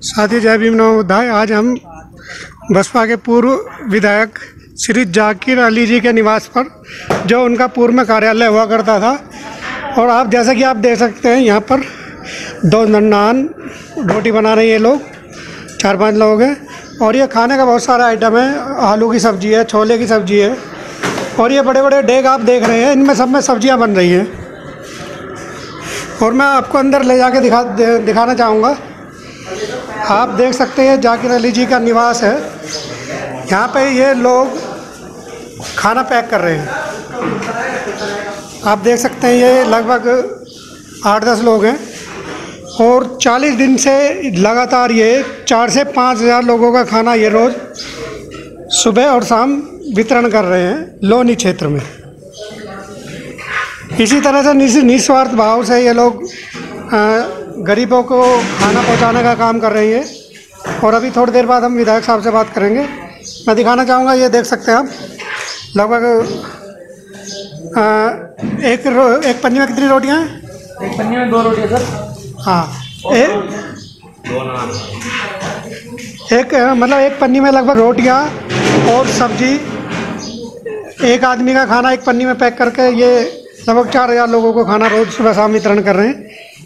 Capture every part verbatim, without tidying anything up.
साथी जय भीम नवोदय। आज हम बसपा के पूर्व विधायक श्री जाकिर अली जी के निवास पर, जो उनका पूर्व में कार्यालय हुआ करता था, और आप जैसा कि आप देख सकते हैं यहाँ पर दो नान रोटी बना रहे हैं ये लोग, चार पांच लोग हैं। और ये खाने का बहुत सारा आइटम है, आलू की सब्ज़ी है, छोले की सब्ज़ी है, और ये बड़े बड़े डेग आप देख रहे हैं, इनमें सब में सब्जियां बन रही हैं। और मैं आपको अंदर ले जाके दिखा दिखाना चाहूँगा। आप देख सकते हैं जाकिर अली जी का निवास है। यहाँ पे ये लोग खाना पैक कर रहे हैं। आप देख सकते हैं ये लगभग आठ दस लोग हैं, और चालीस दिन से लगातार ये चार से पाँच हज़ार लोगों का खाना ये रोज़ सुबह और शाम वितरण कर रहे हैं लोनी क्षेत्र में। इसी तरह से निस्वार्थ भाव से ये लोग गरीबों को खाना पहुंचाने का काम कर रही है। और अभी थोड़ी देर बाद हम विधायक साहब से बात करेंगे। मैं दिखाना चाहूँगा, ये देख सकते हैं आप, लगभग एक रो, एक पन्नी में कितनी रोटियाँ हैं? एक पन्नी में दो रोटियाँ सर। हाँ, एक एक मतलब एक पन्नी में लगभग रोटियाँ और सब्जी, एक आदमी का खाना एक पन्नी में पैक करके ये लगभग चार हज़ार लोगों को खाना रोज़ सुबह शाम वितरण कर रहे हैं।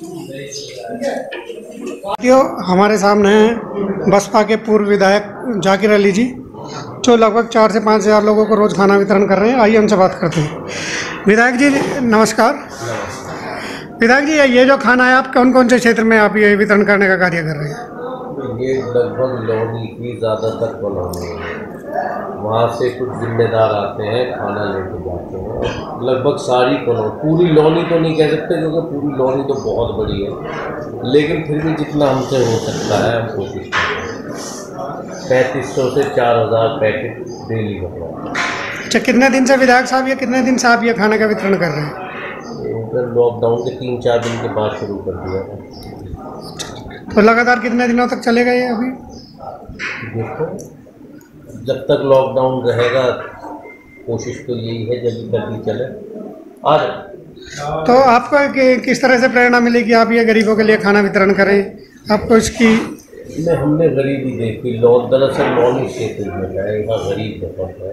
साथियों, हमारे सामने हैं बसपा के पूर्व विधायक जाकिर अली जी, जो लगभग चार से पाँच हज़ार लोगों को रोज़ खाना वितरण कर रहे हैं। आइए उनसे बात करते हैं। विधायक जी नमस्कार। विधायक जी, ये जो खाना है, आप कौन कौन से क्षेत्र में आप ये वितरण करने का कार्य कर रहे हैं? ये लगभग लोनी की ज़्यादातर कॉलोनी है, वहाँ से कुछ जिम्मेदार आते हैं, खाना लेके जाते हैं। लगभग सारी कॉलोनी, पूरी लोनी तो नहीं कह सकते क्योंकि पूरी लोनी तो बहुत बड़ी है, लेकिन फिर भी जितना हमसे हो सकता है हम कोशिश करते हैं। पैंतीस सौ से चार हज़ार पैकेट डेली बनवा। अच्छा, कितने दिन से विधायक साहब ये कितने दिन से आप ये खाने का वितरण कर रहे हैं? लॉकडाउन के तीन चार दिन के बाद शुरू कर दिया था। तो लगातार कितने दिनों तक चलेगा ये? अभी देखो, जब तक लॉकडाउन रहेगा कोशिश तो यही है जल्दी जल्दी चले। आज तो आपको कि, किस तरह से प्रेरणा मिली कि आप ये गरीबों के लिए खाना वितरण करें? आपको इसकी में हमने गरीबी देखी। लॉ दरअसल लोनी क्षेत्र में है, यहाँ गरीब बहुत है।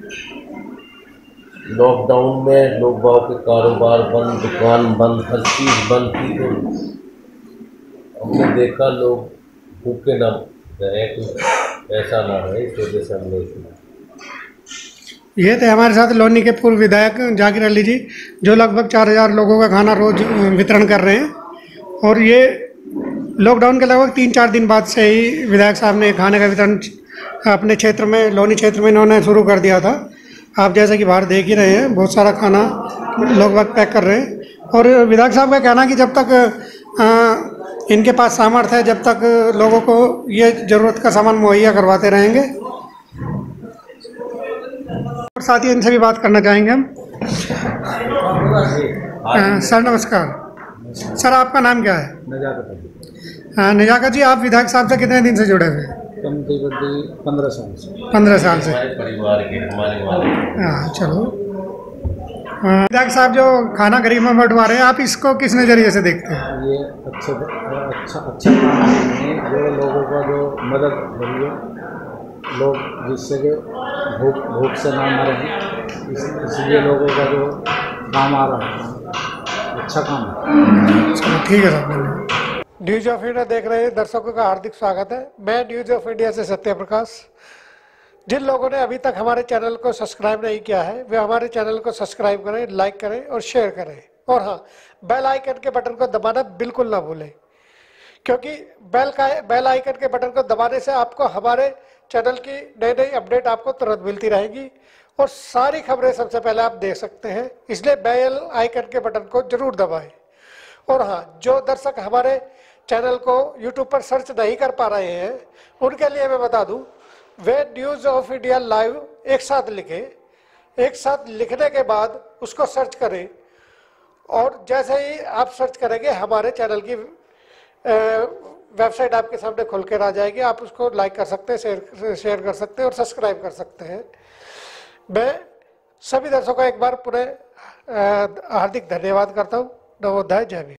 लॉकडाउन में लोग बाव के कारोबार बंद, दुकान बंद, हर चीज़ बंद थी, तो हमने देखा लोग भूखे ना रहे, कुछ ऐसा ना रहे, इस वजह से हमने ये थे हमारे साथ लोनी के पूर्व विधायक जाकिर अली जी, जो लगभग चार हज़ार लोगों का खाना रोज वितरण कर रहे हैं। और ये लॉकडाउन के लगभग तीन चार दिन बाद से ही विधायक साहब ने खाने का वितरण अपने क्षेत्र में, लोनी क्षेत्र में इन्होंने शुरू कर दिया था। आप जैसे कि बाहर देख ही रहे हैं, बहुत सारा खाना लोग वक्त पैक कर रहे हैं। और विधायक साहब का कहना है कि जब तक आ, इनके पास सामर्थ्य है, जब तक लोगों को ये ज़रूरत का सामान मुहैया करवाते रहेंगे। और साथ ही इनसे भी बात करना चाहेंगे हम। आ, सर नमस्कार। सर, आपका नाम क्या है? नजाकत नजाकत जी, आप विधायक साहब से कितने दिन से जुड़े हुए हैं? पंद्रह साल से। पंद्रह साल से परिवार के हमारे वाले। हाँ, चलो। विधायक साहब जो खाना गरीब में बंटवा रहे हैं, आप इसको किस नज़रिए से देखते हैं? ये अच्छा अच्छा अच्छा काम है, जो लोगों का जो मदद हो रही है, लोग जिससे कि भूख भूख से ना मरे, इस, इसलिए लोगों का जो काम आ रहा है, अच्छा काम है। चलो ठीक है साहब। न्यूज ऑफ इंडिया देख रहे दर्शकों का हार्दिक स्वागत है। मैं न्यूज ऑफ इंडिया से सत्य प्रकाश। जिन लोगों ने अभी तक हमारे चैनल को सब्सक्राइब नहीं किया है, वे हमारे चैनल को सब्सक्राइब करें, लाइक करें और शेयर करें। और हाँ, बेल आइकन के बटन को दबाना बिल्कुल ना भूलें, क्योंकि बेल का बेल आइकन के बटन को दबाने से आपको हमारे चैनल की नई नई अपडेट आपको तुरंत मिलती रहेगी, और सारी खबरें सबसे पहले आप देख सकते हैं। इसलिए बेल आइकन के बटन को जरूर दबाएं। और हाँ, जो दर्शक हमारे चैनल को यूट्यूब पर सर्च नहीं कर पा रहे हैं, उनके लिए मैं बता दूं, वे न्यूज ऑफ इंडिया लाइव एक साथ लिखें, एक साथ लिखने के बाद उसको सर्च करें, और जैसे ही आप सर्च करेंगे हमारे चैनल की वेबसाइट आपके सामने खुल कर आ जाएगी। आप उसको लाइक कर सकते हैं, शेयर शेयर कर सकते हैं और सब्सक्राइब कर सकते हैं। मैं सभी दर्शकों का एक बार पुनः हार्दिक धन्यवाद करता हूँ। नवोदय, जय भीम।